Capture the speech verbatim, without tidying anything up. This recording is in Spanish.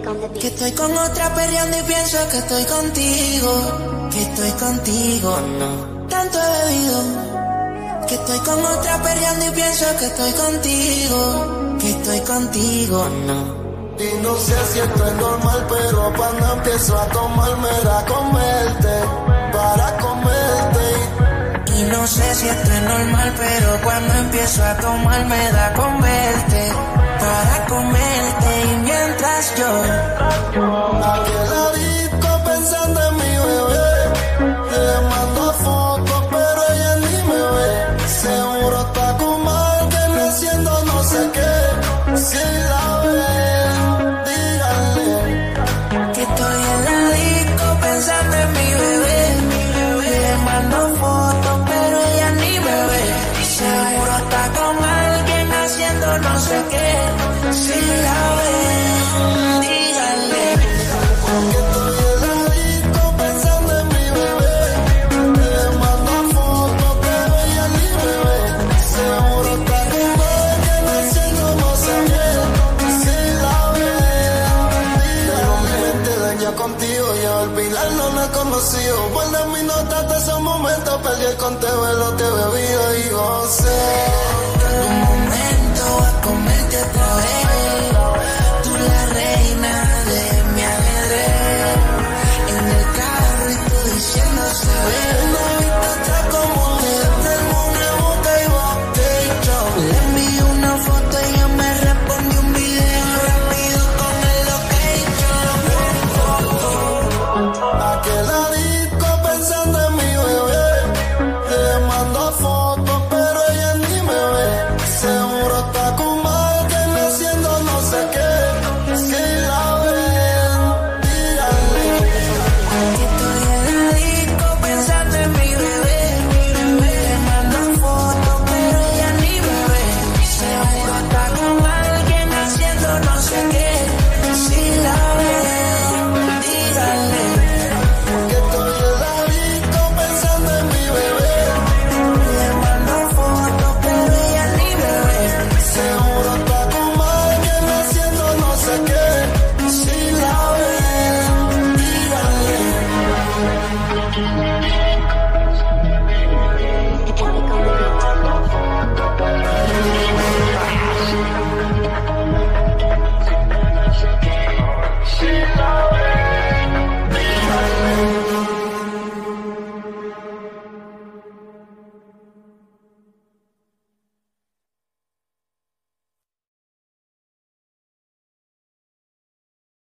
Que estoy con otra perreando y pienso que estoy contigo. Que estoy contigo, no. Tanto he bebido. Que estoy con otra perreando y pienso que estoy contigo. Que estoy contigo, no. Y no sé si esto es normal, pero cuando empiezo a tomar me da comerte, para comerte. Y no sé si esto es normal, pero cuando empiezo a tomar me da con verte, para comerte. Y mientras yo aquí en la disco pensando en mi bebé, le mando fotos pero ella ni me ve. Seguro está con alguien haciendo no sé qué. Si la ven, díganle que estoy en la disco pensando en mi bebé. Le mando fotos pero ella ni me ve. Seguro está con alguien haciendo no sé qué. Si la ven, díganle que estoy en la disco pensando en mi bebé. Le mando fotos pero ella ni me ve. Seguro está con alguien haciendo no sé qué. Si la ven, díganle mi mente daña contigo y al final no me he conocido. Guarda mis notas de esos momentos, perdí el conteo de lo que he bebido y gocé. un momento a comerte otra vez.